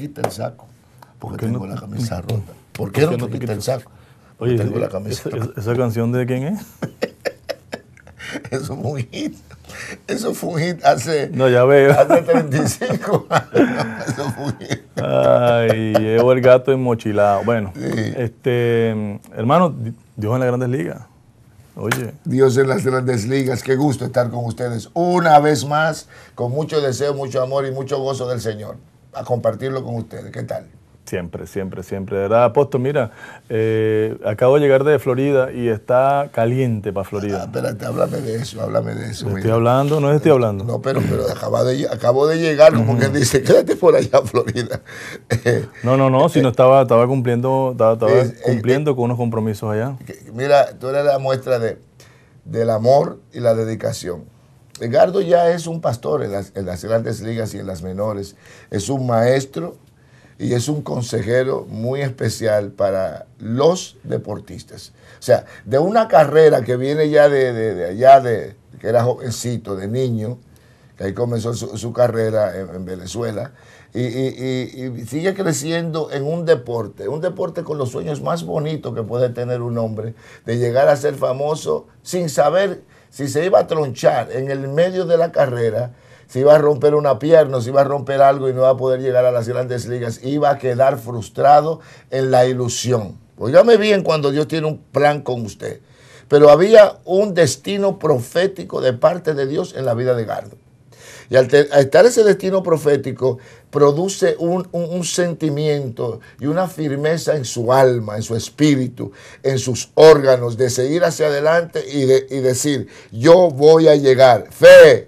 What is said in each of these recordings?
quita el saco? Porque ¿Por qué tengo no? la camisa rota. ¿Por qué no te quita el saco? Porque Oye, tengo la camisa rota. ¿esa canción de quién es? Eso fue un hit. Eso fue un hit hace, No, ya veo. hace 35 años. Eso fue un hit. Ay, llevo el gato enmochilado. Bueno, Sí. hermano, Dios en las Grandes Ligas. Oye, Dios en las Grandes Ligas, qué gusto estar con ustedes una vez más, con mucho deseo, mucho amor y mucho gozo del Señor, a compartirlo con ustedes. ¿Qué tal? siempre, siempre, siempre. De verdad, Apóstol, mira, acabo de llegar de Florida y está caliente para Florida. Espérate, háblame de eso, háblame de eso. ¿Estoy hablando? No estoy hablando. No, pero acabo de llegar, como quien dice, quédate por allá, Florida. No, si no estaba cumpliendo, cumpliendo con unos compromisos allá. Mira, tú eres la muestra del amor y la dedicación. Edgardo ya es un pastor en las grandes ligas y en las menores. Es un maestro y es un consejero muy especial para los deportistas. O sea, de una carrera que viene ya de allá, que era jovencito, de niño, que ahí comenzó su carrera en Venezuela, y sigue creciendo en un deporte con los sueños más bonitos que puede tener un hombre, de llegar a ser famoso sin saber si se iba a tronchar en el medio de la carrera, si iba a romper una pierna, si iba a romper algo y no iba a poder llegar a las grandes ligas, iba a quedar frustrado en la ilusión. Óigame bien cuando Dios tiene un plan con usted. Pero había un destino profético de parte de Dios en la vida de Edgardo. Y al estar ese destino profético, produce un sentimiento y una firmeza en su alma, en su espíritu, en sus órganos, de seguir hacia adelante y decir, yo voy a llegar. Fe.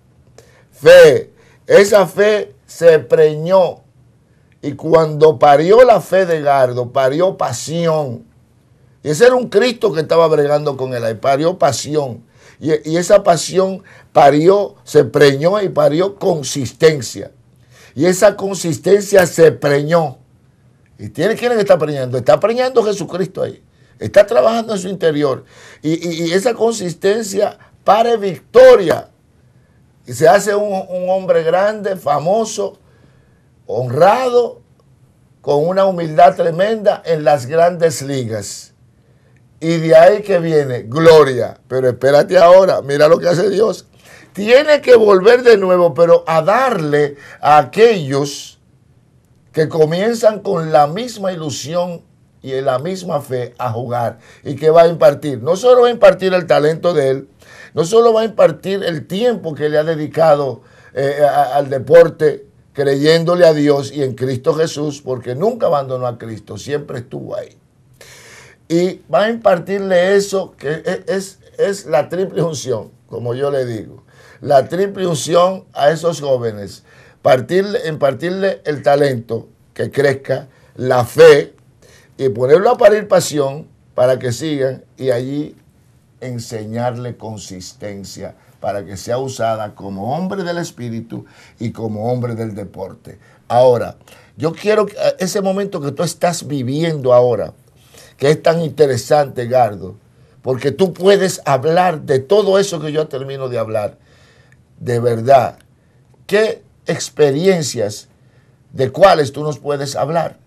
Esa fe se preñó. Y cuando parió la fe de Edgardo, parió pasión. Y ese era un Cristo que estaba bregando con él ahí, parió pasión. Y esa pasión se preñó y parió consistencia. Y esa consistencia se preñó. ¿Y quién es que está preñando? Está preñando Jesucristo ahí. Está trabajando en su interior. Y esa consistencia pare victoria. Y se hace un hombre grande, famoso, honrado, con una humildad tremenda en las grandes ligas. Y de ahí que viene gloria. Pero espérate ahora, mira lo que hace Dios. Tiene que volver de nuevo, pero a darle a aquellos que comienzan con la misma ilusión y en la misma fe a jugar. ¿Y que va a impartir? No solo va a impartir el talento de él, no solo va a impartir el tiempo que le ha dedicado al deporte, creyéndole a Dios y en Cristo Jesús, porque nunca abandonó a Cristo, siempre estuvo ahí. Y va a impartirle eso que es la triple unción, como yo le digo. La triple unción a esos jóvenes. Impartirle el talento que crezca, la fe, y ponerlo a parir pasión para que sigan, y allí enseñarle consistencia para que sea usada como hombre del espíritu y como hombre del deporte. Ahora, yo quiero ese momento que tú estás viviendo ahora, que es tan interesante, Edgardo, porque tú puedes hablar de todo eso que yo termino de hablar, de verdad. ¿Qué experiencias de cuáles tú nos puedes hablar?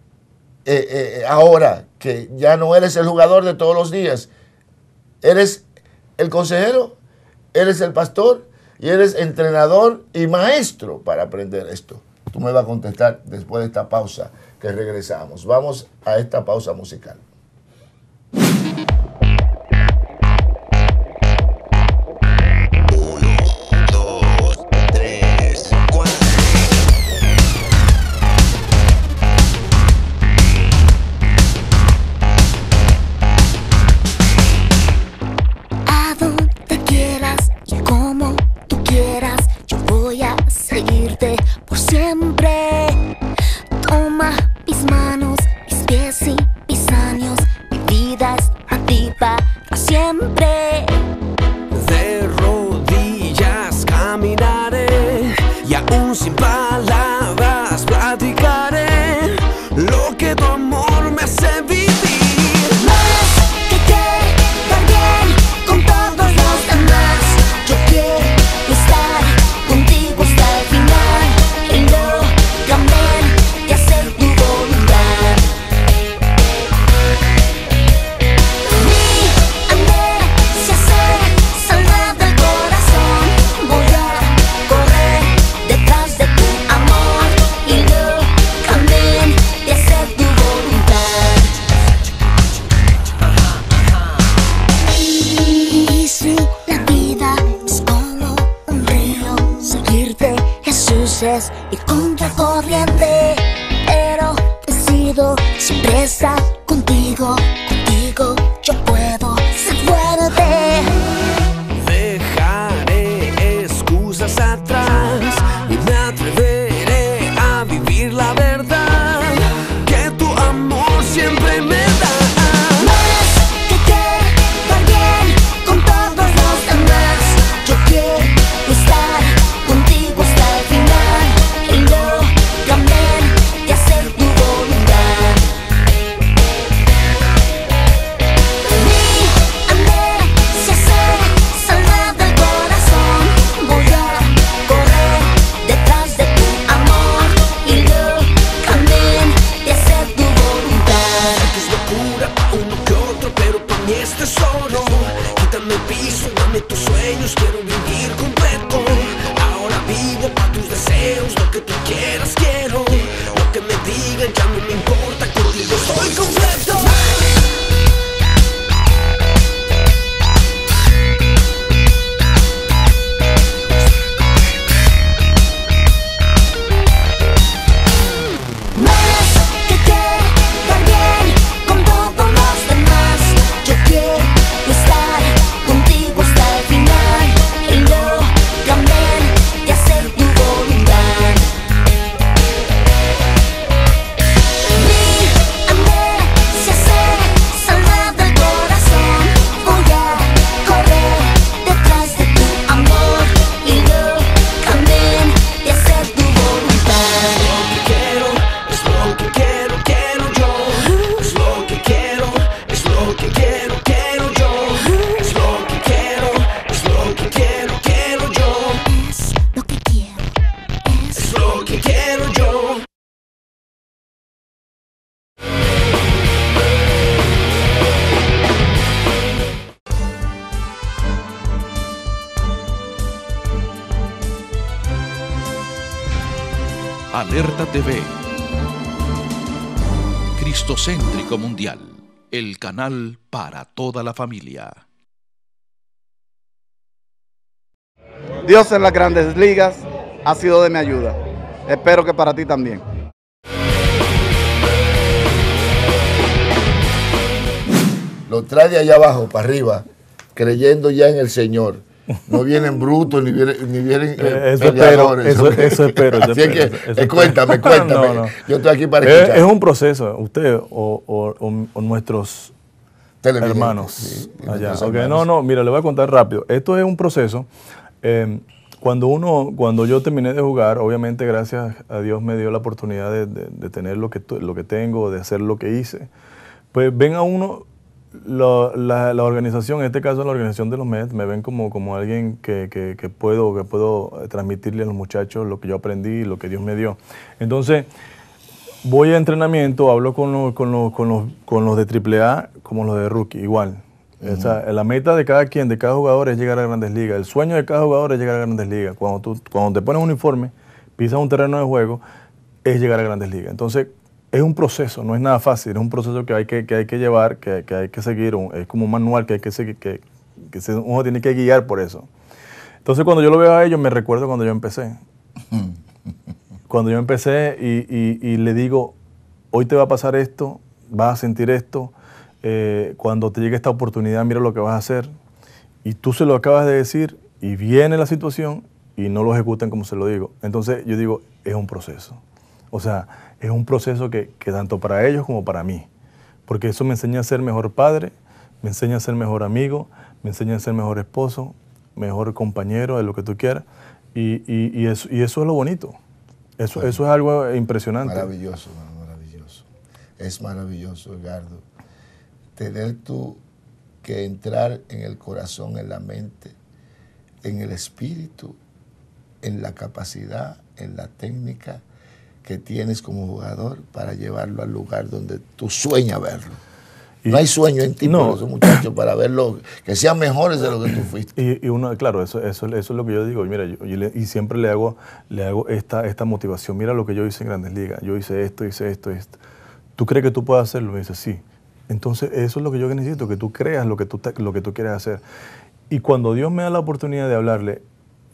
Ahora que ya no eres el jugador de todos los días, eres el consejero, eres el pastor y eres entrenador y maestro para aprender esto. Tú me vas a contestar después de esta pausa que regresamos. Vamos a esta pausa musical. es ir contracorriente, pero decido siempre estar contigo. Contigo yo puedo ser fuerte. Dejaré excusas atrás y me atreveré a vivir la verdad que tu amor siempre me da. Más que quedar bien con todos los demás, yo quiero estar contigo hasta el final y lograr hacer tu voluntad. Mi amnesia se saldrá del corazón. Voy a correr detrás de tu amor y lograr hacer tu voluntad. Que es locura uno que otro, pero para mí es tesoro. Quítame el piso, dame tus sueños, quiero vivir completo. Ahora vivo para tus deseos, lo que tú quieras quiero. Lo que me digan ya no me importa, contigo estoy completo. Más que quedar bien con todos los demás, yo quiero estar contigo hasta el final y lograr hacer tu voluntad. Mi amnesia se saldrá del corazón. Voy a correr detrás de tu amor y lograr hacer tu voluntad. Es lo que quiero, quiero yo. Es lo que quiero, es lo que quiero yo. Es lo que quiero, es lo que quiero yo. Es lo que quiero, Es lo que quiero yo. Alerta TV. Cristocéntrico Mundial. El canal para toda la familia. Dios en las grandes ligas ha sido de mi ayuda. Espero que para ti también. Lo trae de allá abajo para arriba, creyendo ya en el Señor. No vienen brutos ni vienen Eso peleadores. eso espero. Así es que eso cuéntame. No. Yo estoy aquí para escuchar. Es un proceso. Usted o nuestros Televidentes, hermanos sí, allá. nuestros Okay, hermanos. mira, le voy a contar rápido. Esto es un proceso. Cuando yo terminé de jugar, obviamente gracias a Dios me dio la oportunidad de tener lo que tengo, de hacer lo que hice. Pues ven a uno, la organización, en este caso la organización de los Mets, me ven como alguien que puedo transmitirle a los muchachos lo que yo aprendí, lo que Dios me dio. Entonces, voy a entrenamiento, hablo con los de AAA como los de rookie, igual. O sea, la meta de cada quien, de cada jugador es llegar a Grandes Ligas. El sueño de cada jugador es llegar a Grandes Ligas. Cuando te pones un uniforme, pisas un terreno de juego, es llegar a Grandes Ligas. Entonces, es un proceso, no es nada fácil, es un proceso que hay que llevar, que hay que seguir, es como un manual que hay que seguir, uno tiene que guiar por eso. Entonces, cuando yo lo veo a ellos, me recuerdo cuando yo empecé. Cuando yo empecé y le digo, hoy te va a pasar esto, vas a sentir esto, cuando te llegue esta oportunidad, mira lo que vas a hacer. Y tú se lo acabas de decir y viene la situación y no lo ejecutan como se lo digo. Entonces yo digo, es un proceso. O sea, es un proceso que tanto para ellos como para mí. Porque eso me enseña a ser mejor padre, me enseña a ser mejor amigo, me enseña a ser mejor esposo, mejor compañero, de lo que tú quieras. Y eso es lo bonito. Eso es algo impresionante. Maravilloso, maravilloso. Es maravilloso, Edgardo. Tener tú que entrar en el corazón, en la mente, en el espíritu, en la capacidad, en la técnica que tienes como jugador para llevarlo al lugar donde tú sueñas verlo. No hay sueño en ti por esos muchachos para verlo, que sean mejores de lo que tú fuiste. Y uno, claro, eso es lo que yo digo. Mira, y siempre le hago esta motivación. Mira lo que yo hice en Grandes Ligas. Yo hice esto. ¿Tú crees que tú puedes hacerlo? Me dice, sí. Entonces, eso es lo que yo necesito, que tú creas lo que tú quieres hacer. Y cuando Dios me da la oportunidad de hablarle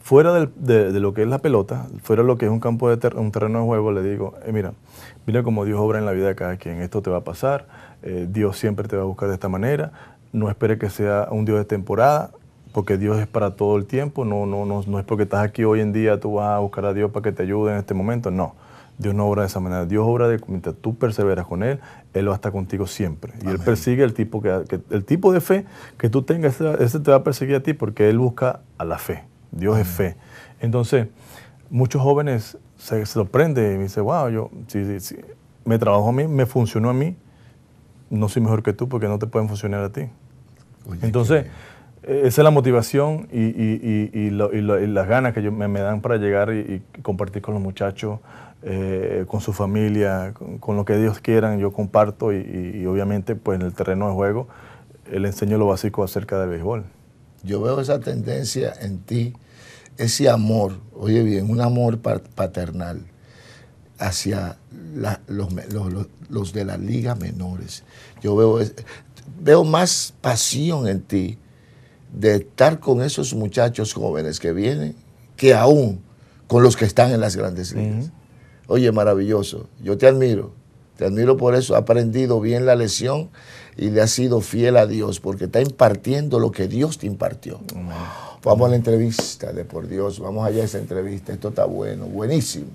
fuera de lo que es la pelota, fuera de lo que es un campo un terreno de juego, le digo, mira cómo Dios obra en la vida de cada quien, esto te va a pasar, Dios siempre te va a buscar de esta manera, no espere que sea un Dios de temporada, porque Dios es para todo el tiempo, no es porque estás aquí hoy en día, tú vas a buscar a Dios para que te ayude en este momento, no. Dios no obra de esa manera. Dios obra mientras tú perseveras con Él, Él va a estar contigo siempre. Y Él persigue el tipo de fe que tú tengas, ese te va a perseguir a ti porque Él busca a la fe. Dios es fe. Entonces, muchos jóvenes se sorprenden y me dicen, wow, sí, me trabajó a mí, me funcionó a mí, no soy mejor que tú porque no te pueden funcionar a ti. Oye, entonces, esa es la motivación y las ganas que me dan para llegar y compartir con los muchachos, con su familia, con lo que Dios quieran, yo comparto y obviamente pues en el terreno de juego le enseño lo básico acerca del béisbol. Yo veo esa tendencia en ti, ese amor, oye bien, un amor paternal hacia los de las ligas menores. Yo veo más pasión en ti de estar con esos muchachos jóvenes que vienen que aún con los que están en las grandes ligas. Oye, maravilloso. Yo te admiro por eso. Ha aprendido bien la lección y le has sido fiel a Dios porque está impartiendo lo que Dios te impartió. Vamos a la entrevista de por Dios. Vamos allá a esa entrevista. Esto está bueno, buenísimo.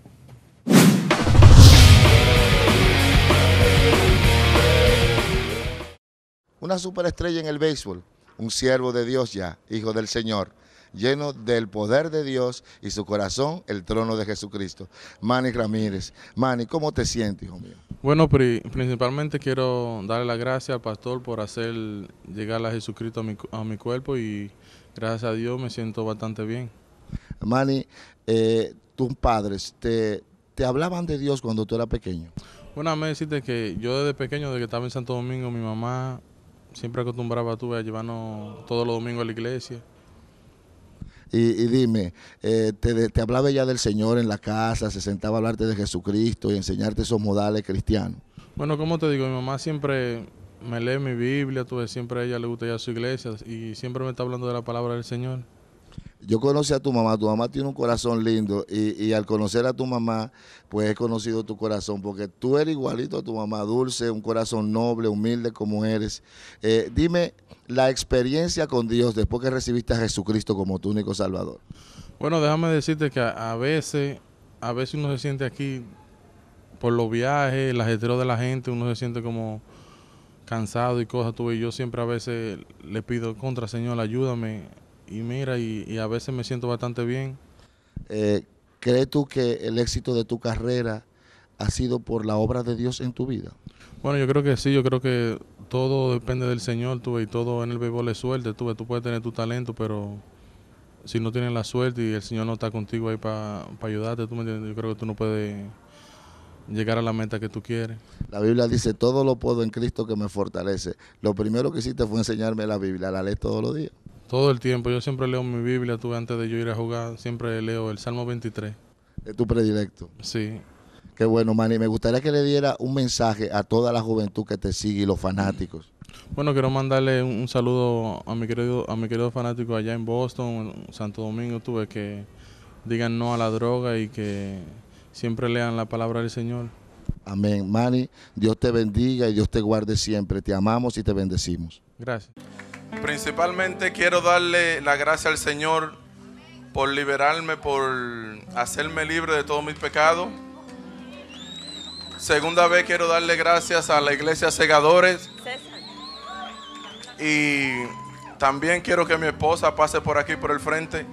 Una superestrella en el béisbol, un siervo de Dios ya, hijo del Señor, lleno del poder de Dios y su corazón, el trono de Jesucristo. Manny Ramírez. Manny, ¿cómo te sientes, hijo mío? Bueno, principalmente quiero darle las gracias al pastor por hacer llegar a Jesucristo a mi cuerpo y gracias a Dios me siento bastante bien. Manny, tus padres te hablaban de Dios cuando tú eras pequeño. Bueno, me deciste que yo desde pequeño, desde que estaba en Santo Domingo, mi mamá siempre acostumbraba a llevarnos todos los domingos a la iglesia. Y dime, ¿te hablaba ella del Señor en la casa, se sentaba a hablarte de Jesucristo y enseñarte esos modales cristianos? Bueno, como te digo, mi mamá siempre me lee mi Biblia, siempre a ella le gusta ir a su iglesia y siempre me está hablando de la palabra del Señor. Yo conocí a tu mamá tiene un corazón lindo y al conocer a tu mamá, pues he conocido tu corazón, porque tú eres igualito a tu mamá, dulce, un corazón noble, humilde como eres. Dime la experiencia con Dios después que recibiste a Jesucristo como tu único Salvador. Bueno, déjame decirte que a veces uno se siente aquí por los viajes, el ajetreo de la gente, uno se siente como cansado y cosas, y yo siempre a veces le pido contra, Señor, ayúdame. Y mira, y a veces me siento bastante bien. ¿Crees tú que el éxito de tu carrera ha sido por la obra de Dios en tu vida? Bueno, yo creo que sí, yo creo que todo depende del Señor, y todo en el béisbol es suerte, tú puedes tener tu talento, pero si no tienes la suerte y el Señor no está contigo ahí para ayudarte, ¿tú me entiendes? Yo creo que tú no puedes llegar a la meta que tú quieres. La Biblia dice, todo lo puedo en Cristo que me fortalece. Lo primero que hiciste fue enseñarme la Biblia, la lees todos los días. Todo el tiempo, yo siempre leo mi Biblia, antes de yo ir a jugar, siempre leo el Salmo 23. ¿Es tu predilecto? Sí. Qué bueno, Manny. Me gustaría que le diera un mensaje a toda la juventud que te sigue y los fanáticos. Bueno, quiero mandarle un saludo a mi querido fanático allá en Boston, en Santo Domingo, que digan no a la droga y que siempre lean la palabra del Señor. Amén. Manny, Dios te bendiga y Dios te guarde siempre. Te amamos y te bendecimos. Gracias. Principalmente quiero darle la gracia al Señor por liberarme, por hacerme libre de todos mis pecados. Segunda vez quiero darle gracias a la iglesia Segadores. Y también quiero que mi esposa pase por aquí, por el frente.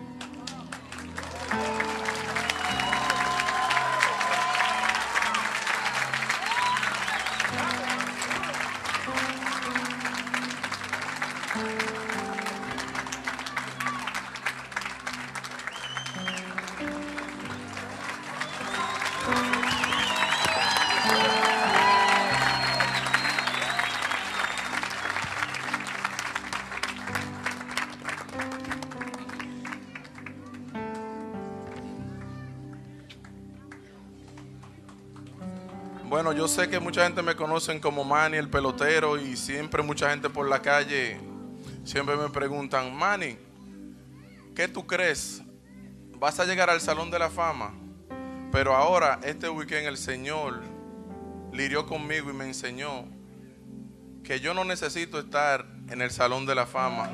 Bueno, yo sé que mucha gente me conocen como Manny el pelotero y siempre mucha gente por la calle siempre me preguntan, Manny, ¿qué tú crees vas a llegar al Salón de la Fama, pero ahora este weekend el Señor lidió conmigo y me enseñó que yo no necesito estar en el Salón de la Fama,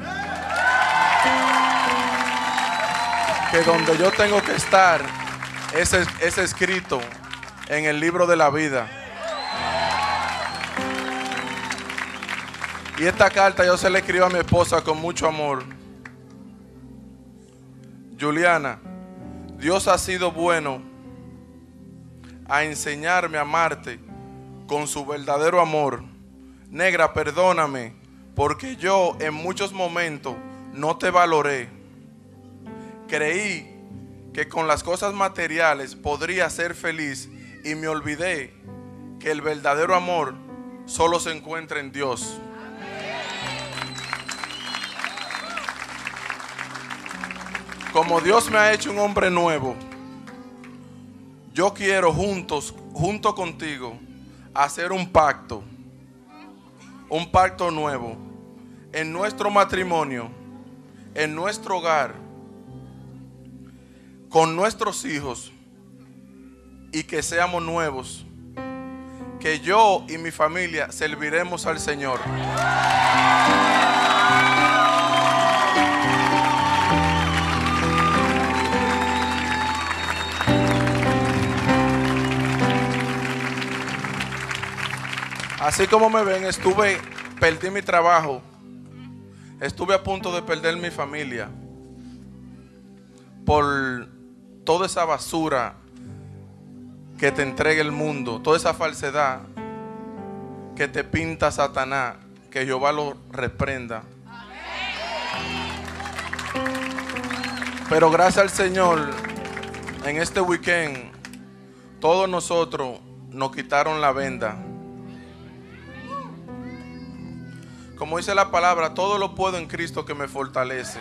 que donde yo tengo que estar es escrito en el libro de la vida. Y esta carta yo se la escribo a mi esposa con mucho amor. Juliana, Dios ha sido bueno a enseñarme a amarte con su verdadero amor. Negra, perdóname, porque yo en muchos momentos no te valoré. Creí que con las cosas materiales podría ser feliz y me olvidé que el verdadero amor solo se encuentra en Dios. Como Dios me ha hecho un hombre nuevo, yo quiero junto contigo, hacer un pacto nuevo en nuestro matrimonio, en nuestro hogar, con nuestros hijos, y que seamos nuevos, que yo y mi familia serviremos al Señor. Así como me ven, perdí mi trabajo, estuve a punto de perder mi familia por toda esa basura que te entrega el mundo, toda esa falsedad que te pinta Satanás, que Jehová lo reprenda. Pero gracias al Señor, en este weekend, todos nosotros nos quitaron la venda. Como dice la palabra, todo lo puedo en Cristo que me fortalece.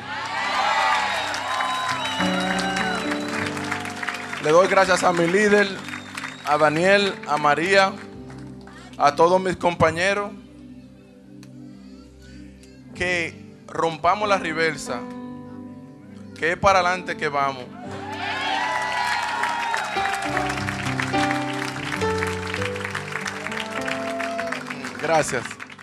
Le doy gracias a mi líder, a Daniel, a María, a todos mis compañeros, que rompamos la reversa, que es para adelante que vamos. Gracias.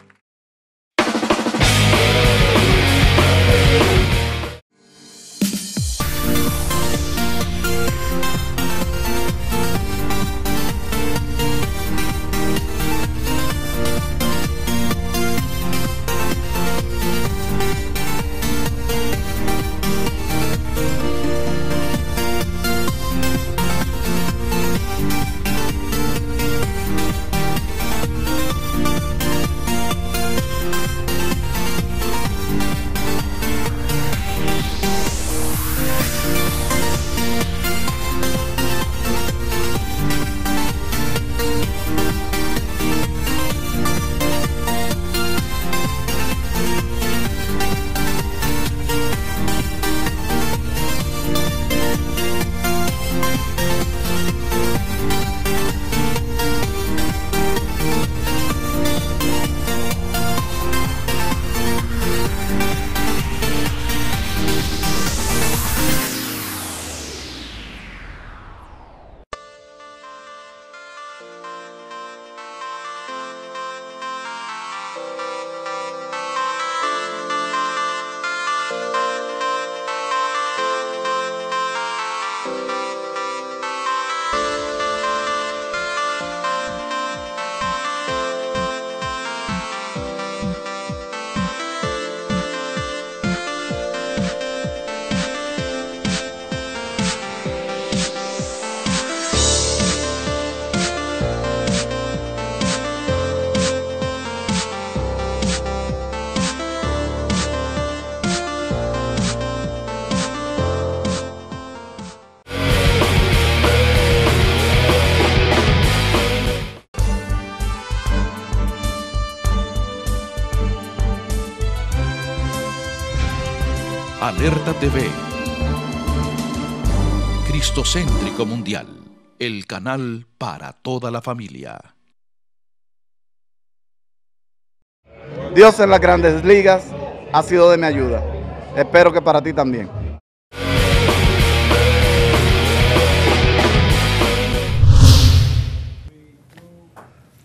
Alerta TV, Cristocéntrico Mundial, el canal para toda la familia. Dios en las grandes ligas ha sido de mi ayuda. Espero que para ti también.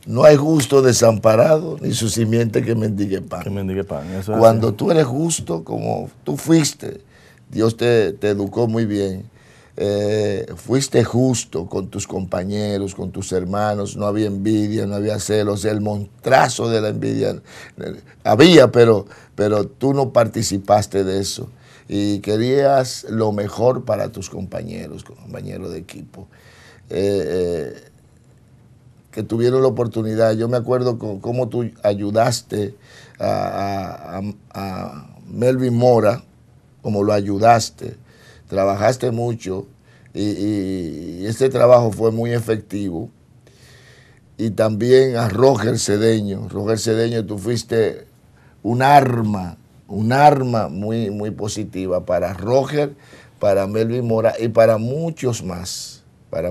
no hay justo desamparado, ni su simiente que mendigue pan. Que mendigue pan. Eso es Cuando así. tú eres justo, como tú fuiste, Dios te educó muy bien. Fuiste justo con tus compañeros, con tus hermanos, no había envidia, no había celos, el montrazo de la envidia había, pero tú no participaste de eso y querías lo mejor para tus compañeros de equipo. Que tuvieron la oportunidad. Yo me acuerdo cómo tú ayudaste a Melvin Mora, como lo ayudaste. Trabajaste mucho y ese trabajo fue muy efectivo. Y también a Roger Cedeño. Roger Cedeño, tú fuiste un arma muy, muy positiva para Roger, para Melvin Mora y para muchos más.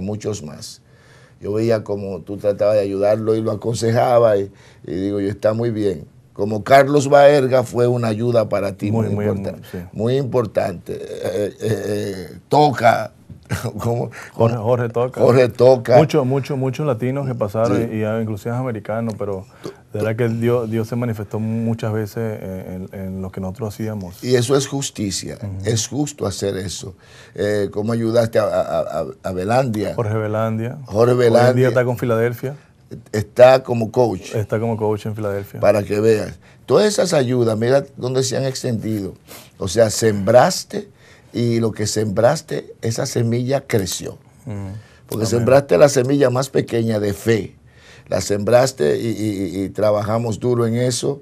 Yo veía como tú tratabas de ayudarlo y lo aconsejaba y digo, yo está muy bien. Como Carlos Baerga fue una ayuda para ti muy importante. Sí. Muy importante. Toca. Jorge Toca. Jorge Toca. Muchos latinos que pasaron, Sí. y inclusive americanos, pero de verdad que Dios se manifestó muchas veces en lo que nosotros hacíamos. Y eso es justicia. Es justo hacer eso. ¿Cómo ayudaste a Belandia? Jorge Belandia. Jorge Hoy en Belandia. día está con Filadelfia. Está como coach. Está como coach en Filadelfia. Para que veas. Todas esas ayudas, mira dónde se han extendido. O sea, sembraste y lo que sembraste, esa semilla creció. Porque Amén. sembraste la semilla más pequeña de fe. La sembraste y trabajamos duro en eso.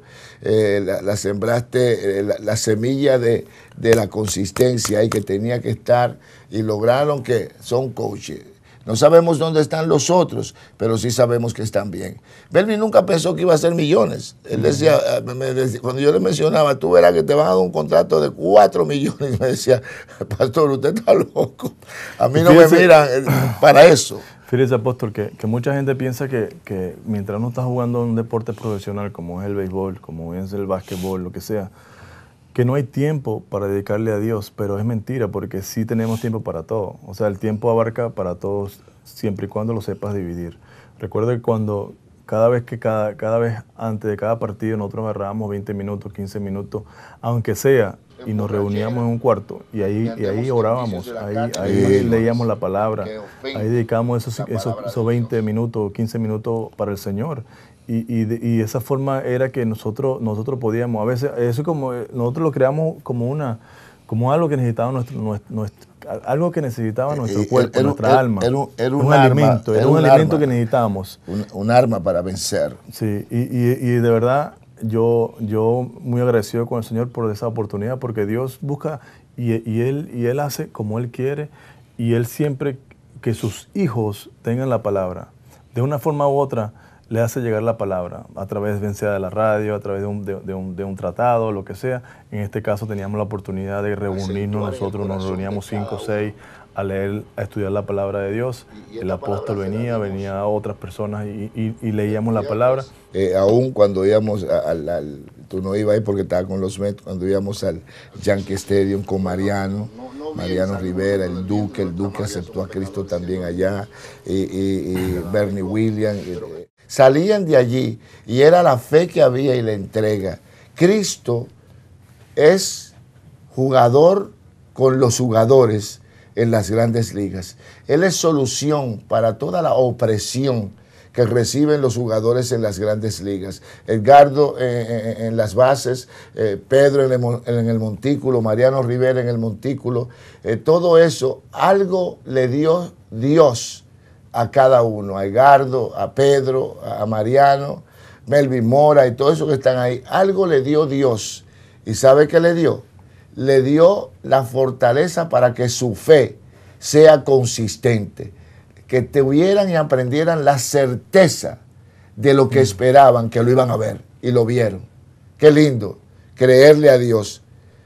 La sembraste, la semilla de la consistencia ahí que tenía que estar y lograron que son coaches. No sabemos dónde están los otros, pero sí sabemos que están bien. Melvin nunca pensó que iba a hacer millones. Él decía, cuando yo le mencionaba, tú verás que te van a dar un contrato de 4 millones. Y me decía, pastor, usted está loco. A mí no me miran para eso. Fíjese, apóstol, que mucha gente piensa que mientras uno está jugando un deporte profesional como es el béisbol, como es el básquetbol, lo que sea, que no hay tiempo para dedicarle a Dios, pero es mentira porque sí tenemos tiempo para todo. O sea, el tiempo abarca para todos siempre y cuando lo sepas dividir. Recuerdo que cada vez antes de cada partido nosotros agarrábamos 20 minutos, 15 minutos, aunque sea, y nos reuníamos en un cuarto y ahí orábamos, ahí leíamos la palabra, ahí dedicábamos esos 20 minutos, 15 minutos para el Señor. Y esa forma era que nosotros podíamos, a veces, eso como nosotros lo creamos como algo que necesitaba algo que necesitaba nuestro cuerpo, nuestra alma. Era un alimento que necesitábamos. Un arma para vencer. Sí, y de verdad yo muy agradecido con el Señor por esa oportunidad, porque Dios busca y Él hace como Él quiere, y Él siempre que sus hijos tengan la palabra. De una forma u otra, le hace llegar la palabra, a través de la radio, a través de un tratado, lo que sea. En este caso teníamos la oportunidad de reunirnos nosotros, nos reuníamos 5 o 6 a leer, a estudiar la palabra de Dios. El apóstol venía otras personas y leíamos la palabra. Aún cuando íbamos tú no ibas ahí porque estaba con los Mets, cuando íbamos al Yankee Stadium con Mariano Rivera, el Duque aceptó a Cristo también allá, y Bernie Williams. Salían de allí y era la fe que había y la entrega. Cristo es jugador con los jugadores en las grandes ligas. Él es solución para toda la opresión que reciben los jugadores en las grandes ligas. Edgardo en las bases, Pedro en el montículo, Mariano Rivera en el montículo. Todo eso, algo le dio Dios a cada uno, a Edgardo, a Pedro, a Mariano, Melvin Mora y todo eso que están ahí. Algo le dio Dios. ¿Y sabe qué le dio? Le dio la fortaleza para que su fe sea consistente, que tuvieran y aprendieran la certeza de lo que esperaban, que lo iban a ver, y lo vieron. Qué lindo, creerle a Dios,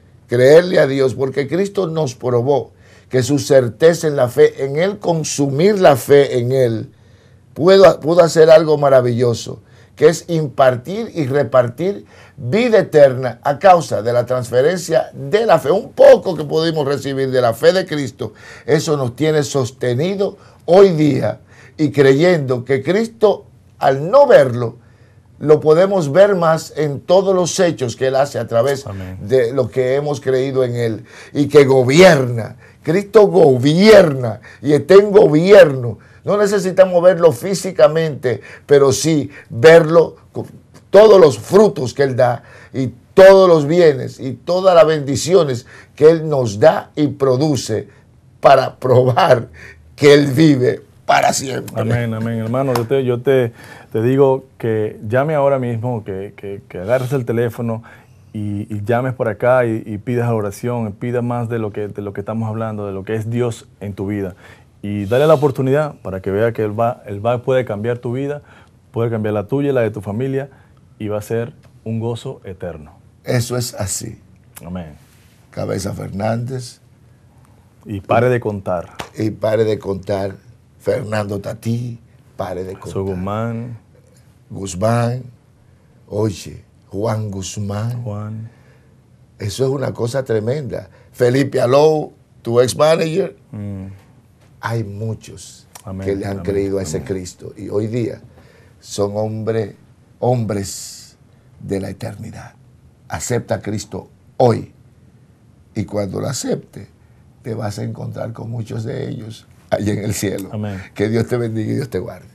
porque Cristo nos probó que su certeza en la fe, en Él, consumir la fe en Él, pudo hacer algo maravilloso, que es impartir y repartir vida eterna a causa de la transferencia de la fe. Un poco que pudimos recibir de la fe de Cristo, eso nos tiene sostenido hoy día, y creyendo que Cristo al no verlo, lo podemos ver más en todos los hechos que Él hace a través Amén. de lo que hemos creído en Él y que gobierna. Cristo gobierna y está en gobierno. No necesitamos verlo físicamente, pero sí verlo, todos los frutos que Él da y todos los bienes y todas las bendiciones que Él nos da y produce para probar que Él vive para siempre. Amén, amén. Hermano, yo te digo que llame ahora mismo, que agarres el teléfono y llames por acá y pidas oración, pidas más de lo que estamos hablando, de lo que es Dios en tu vida. Y dale la oportunidad para que vea que Él puede cambiar tu vida, puede cambiar la tuya y la de tu familia, y va a ser un gozo eterno. Eso es así. Amén. Cabeza Fernández. Y pare de contar. Y pare de contar. Fernando Tatí, pare de contar. Guzmán. Guzmán. Oye, Juan Guzmán. Juan. Eso es una cosa tremenda. Felipe Alou, tu ex-manager. Hay muchos Amén, que le han amén, creído a ese amén. Cristo. Y hoy día son hombres de la eternidad. Acepta a Cristo hoy. Y cuando lo acepte, te vas a encontrar con muchos de ellos allí en el cielo. Amén. Que Dios te bendiga y Dios te guarde.